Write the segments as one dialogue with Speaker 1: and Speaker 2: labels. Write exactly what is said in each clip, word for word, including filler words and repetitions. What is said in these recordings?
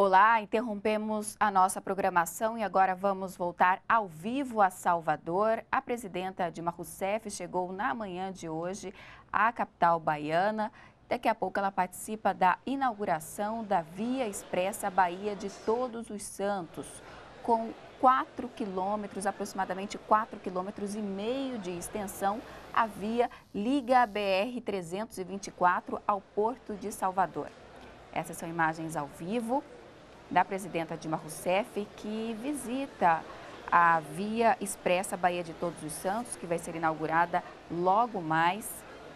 Speaker 1: Olá, interrompemos a nossa programação e agora vamos voltar ao vivo a Salvador. A presidenta Dilma Rousseff chegou na manhã de hoje à capital baiana. Daqui a pouco ela participa da inauguração da Via Expressa Baía de Todos os Santos, com quatro quilômetros, aproximadamente quatro quilômetros e meio de extensão. A via liga a B R trezentos e vinte e quatro ao Porto de Salvador. Essas são imagens ao vivo da presidenta Dilma Rousseff, que visita a Via Expressa Baía de Todos os Santos, que vai ser inaugurada logo mais.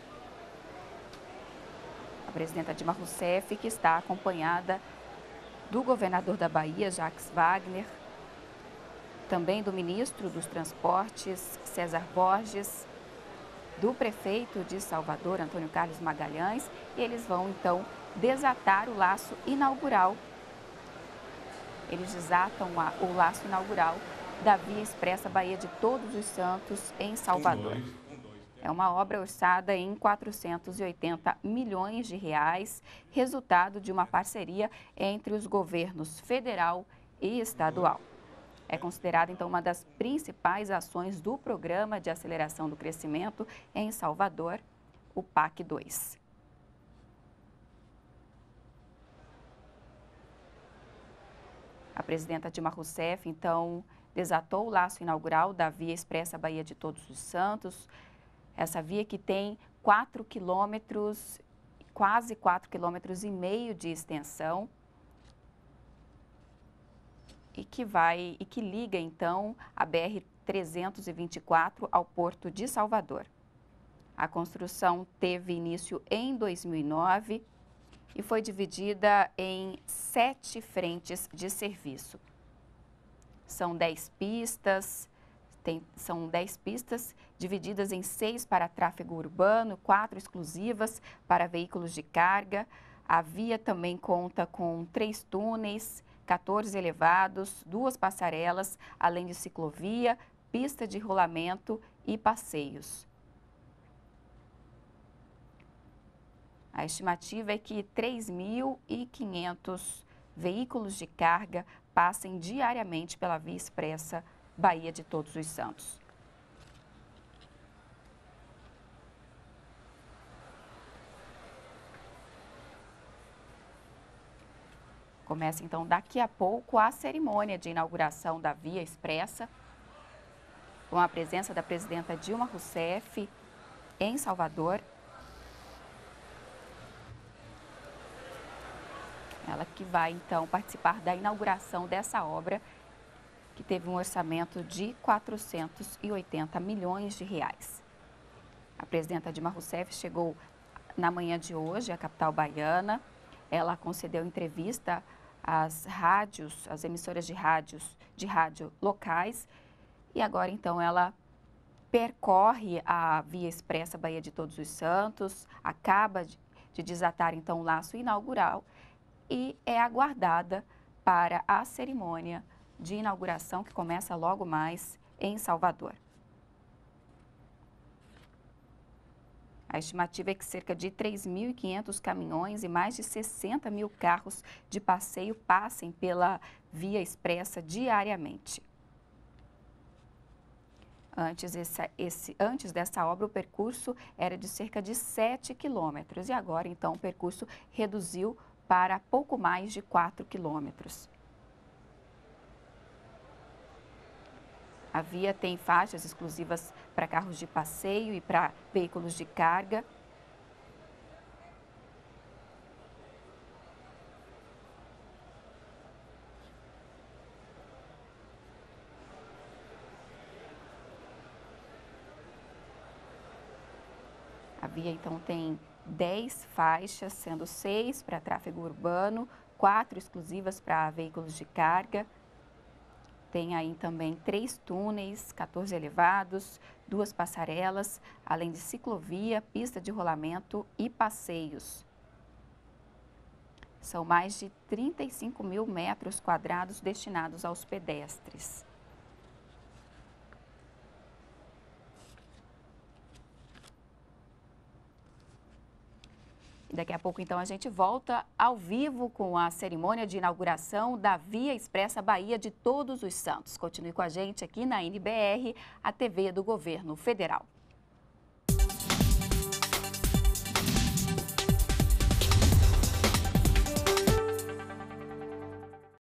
Speaker 1: A presidenta Dilma Rousseff, que está acompanhada do governador da Bahia, Jacques Wagner, também do ministro dos Transportes, César Borges, do prefeito de Salvador, Antônio Carlos Magalhães, e eles vão, então, desatar o laço inaugural. Eles desatam o laço inaugural da Via Expressa Baía de Todos os Santos, em Salvador. É uma obra orçada em quatrocentos e oitenta milhões de reais, resultado de uma parceria entre os governos federal e estadual. É considerada, então, uma das principais ações do Programa de Aceleração do Crescimento em Salvador, o PAC dois. A presidenta Dilma Rousseff, então, desatou o laço inaugural da Via Expressa Baía de Todos os Santos. Essa via que tem quatro quilômetros, quase quatro quilômetros e meio de extensão. E que vai e que liga, então, a B R trezentos e vinte e quatro ao Porto de Salvador. A construção teve início em dois mil e nove e foi dividida em sete frentes de serviço. São dez pistas, tem, são dez pistas divididas em seis para tráfego urbano, quatro exclusivas para veículos de carga. A via também conta com três túneis, quatorze elevados, duas passarelas, além de ciclovia, pista de rolamento e passeios. A estimativa é que três mil e quinhentos veículos de carga passem diariamente pela Via Expressa Baía de Todos os Santos. Começa, então, daqui a pouco a cerimônia de inauguração da Via Expressa, com a presença da presidenta Dilma Rousseff em Salvador. Ela que vai, então, participar da inauguração dessa obra, que teve um orçamento de quatrocentos e oitenta milhões de reais. A presidenta Dilma Rousseff chegou na manhã de hoje à capital baiana. Ela concedeu entrevista às rádios, às emissoras de rádios, de rádio locais. E agora, então, ela percorre a Via Expressa Baía de Todos os Santos, acaba de, de desatar, então, o laço inaugural e é aguardada para a cerimônia de inauguração que começa logo mais em Salvador. A estimativa é que cerca de três mil e quinhentos caminhões e mais de sessenta mil carros de passeio passem pela Via Expressa diariamente. Antes, esse, esse, antes dessa obra, o percurso era de cerca de sete quilômetros e agora, então, o percurso reduziu para pouco mais de quatro quilômetros. A via tem faixas exclusivas para carros de passeio e para veículos de carga. A via, então, tem dez faixas, sendo seis para tráfego urbano, quatro exclusivas para veículos de carga. Tem aí também três túneis, quatorze elevados, duas passarelas, além de ciclovia, pista de rolamento e passeios. São mais de trinta e cinco mil metros quadrados destinados aos pedestres. E daqui a pouco, então, a gente volta ao vivo com a cerimônia de inauguração da Via Expressa Bahia de Todos os Santos. Continue com a gente aqui na N B R, a T V do Governo Federal.